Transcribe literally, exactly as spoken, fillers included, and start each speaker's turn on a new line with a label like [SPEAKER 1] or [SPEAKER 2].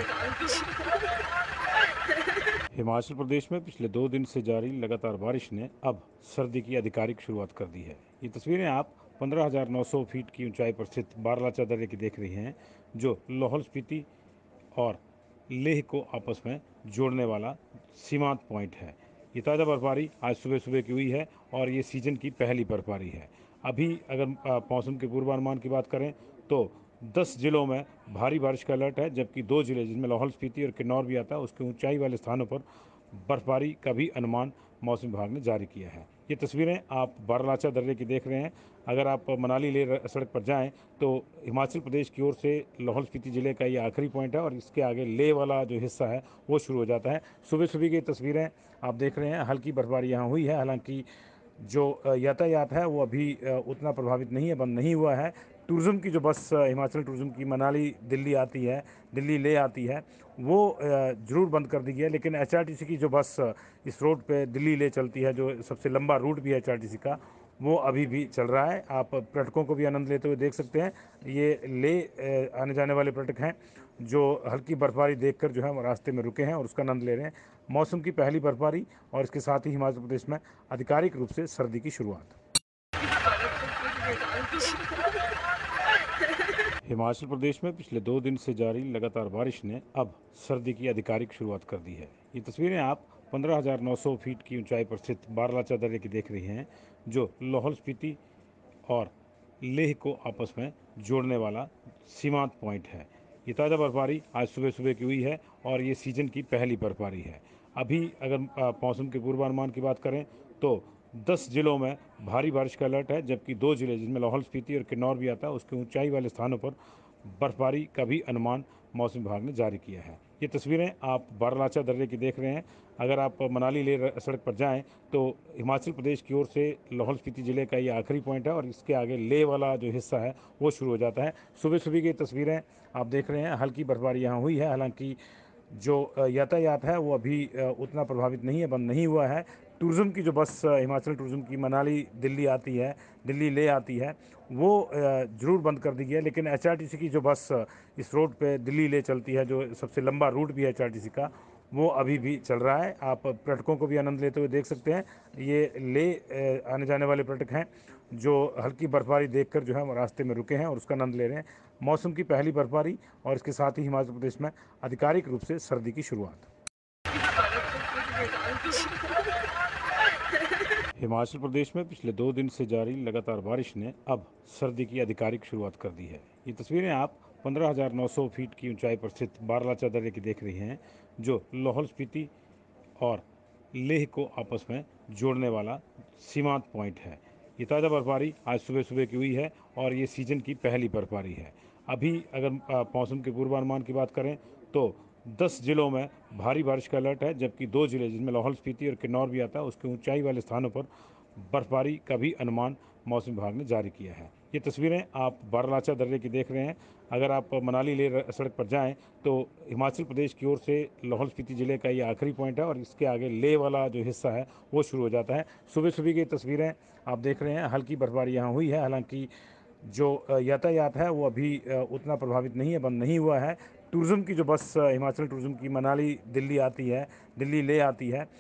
[SPEAKER 1] हिमाचल प्रदेश में पिछले दो दिन से जारी लगातार बारिश ने अब सर्दी की आधिकारिक शुरुआत कर दी है। ये तस्वीरें आप पंद्रह हज़ार नौ सौ फीट की ऊंचाई पर स्थित बारलाचा दर्रे की देख रही हैं, जो लाहौल स्पीति और लेह को आपस में जोड़ने वाला सीमांत पॉइंट है। ये ताज़ा बर्फबारी आज सुबह सुबह की हुई है और ये सीजन की पहली बर्फबारी है। अभी अगर आ, मौसम के पूर्वानुमान की बात करें तो दस जिलों में भारी बारिश का अलर्ट है, जबकि दो जिले जिनमें लाहौल स्पीति और किन्नौर भी आता है, उसके ऊंचाई वाले स्थानों पर बर्फबारी का भी अनुमान मौसम विभाग ने जारी किया है। ये तस्वीरें आप बारलाचा दर्रे की देख रहे हैं। अगर आप मनाली ले सड़क पर जाएं तो हिमाचल प्रदेश की ओर से लाहौल स्पीति ज़िले का ये आखिरी पॉइंट है और इसके आगे लेह वाला जो हिस्सा है वो शुरू हो जाता है। सुबह सुबह की तस्वीरें आप देख रहे हैं। हल्की बर्फबारी यहाँ हुई है, हालांकि जो यातायात है वो अभी उतना प्रभावित नहीं है, बंद नहीं हुआ है। टूरिज़्म की जो बस हिमाचल टूरिज़्म की मनाली दिल्ली आती है, दिल्ली ले आती है, वो ज़रूर बंद कर दी गई है, लेकिन एचआरटीसी की जो बस इस रोड पे दिल्ली ले चलती है, जो सबसे लंबा रूट भी है एचआरटीसी का, वो अभी भी चल रहा है। आप पर्यटकों को भी आनंद लेते हुए देख सकते हैं। ये ले आने जाने वाले पर्यटक हैं जो हल्की बर्फबारी देखकर जो है वो रास्ते में रुके हैं और उसका आनंद ले रहे हैं। मौसम की पहली बर्फबारी और इसके साथ ही हिमाचल प्रदेश में आधिकारिक रूप से सर्दी की शुरुआत। हिमाचल प्रदेश में पिछले दो दिन से जारी लगातार बारिश ने अब सर्दी की आधिकारिक शुरुआत कर दी है। ये तस्वीरें आप पंद्रह हज़ार नौ सौ फीट की ऊंचाई पर स्थित बारलाचा दर्रे की देख रही हैं, जो लाहौल स्पीति और लेह को आपस में जोड़ने वाला सीमांत पॉइंट है। ये ताज़ा बर्फबारी आज सुबह सुबह की हुई है और ये सीजन की पहली बर्फबारी है। अभी अगर मौसम के पूर्वानुमान की बात करें तो दस जिलों में भारी बारिश का अलर्ट है, जबकि दो जिले जिनमें लाहौल स्पीति और किन्नौर भी आता है, उसके ऊंचाई वाले स्थानों पर बर्फबारी का भी अनुमान मौसम विभाग ने जारी किया है। ये तस्वीरें आप बारलाचा दर्रे की देख रहे हैं। अगर आप मनाली ले सड़क पर जाएं तो हिमाचल प्रदेश की ओर से लाहौल स्पीति ज़िले का ये आखिरी पॉइंट है और इसके आगे लेह वाला जो हिस्सा है वो शुरू हो जाता है। सुबह सुबह की तस्वीरें आप देख रहे हैं। हल्की बर्फबारी यहाँ हुई है, हालांकि जो यातायात है वो अभी उतना प्रभावित नहीं है, बंद नहीं हुआ है। टूरिज़्म की जो बस हिमाचल टूरिज़्म की मनाली दिल्ली आती है, दिल्ली ले आती है, वो ज़रूर बंद कर दी गई है, लेकिन एचआरटीसी की जो बस इस रोड पे दिल्ली ले चलती है, जो सबसे लंबा रूट भी है एचआरटीसी का, वो अभी भी चल रहा है। आप पर्यटकों को भी आनंद लेते हुए देख सकते हैं। ये ले आने जाने वाले पर्यटक हैं जो हल्की बर्फबारी देखकर जो है वो रास्ते में रुके हैं और उसका आनंद ले रहे हैं। मौसम की पहली बर्फबारी और इसके साथ ही हिमाचल प्रदेश में आधिकारिक रूप से सर्दी की शुरुआत। हिमाचल प्रदेश में पिछले दो दिन से जारी लगातार बारिश ने अब सर्दी की आधिकारिक शुरुआत कर दी है। ये तस्वीरें आप पंद्रह हज़ार नौ सौ फीट की ऊंचाई पर स्थित बारलाचा दर्रे की देख रही हैं, जो लाहौल स्पीति और लेह को आपस में जोड़ने वाला सीमांत पॉइंट है। ये ताज़ा बर्फबारी आज सुबह सुबह की हुई है और ये सीजन की पहली बर्फबारी है। अभी अगर मौसम के पूर्वानुमान की बात करें तो दस जिलों में भारी बारिश का अलर्ट है, जबकि दो जिले जिनमें लाहौल स्पीति और किन्नौर भी आता है, उसके ऊंचाई वाले स्थानों पर बर्फबारी का भी अनुमान मौसम विभाग ने जारी किया है। ये तस्वीरें आप बारलाचा दर्रे की देख रहे हैं। अगर आप मनाली ले सड़क पर जाएं तो हिमाचल प्रदेश की ओर से लाहौल स्पीति ज़िले का ये आखिरी पॉइंट है और इसके आगे लेह वाला जो हिस्सा है वो शुरू हो जाता है। सुबह सुबह की तस्वीरें आप देख रहे हैं। हल्की बर्फबारी यहाँ हुई है, हालांकि जो यातायात है वो अभी उतना प्रभावित नहीं है, बंद नहीं हुआ है। टूरिज़्म की जो बस हिमाचल टूरिज़्म की मनाली दिल्ली आती है, दिल्ली ले आती है,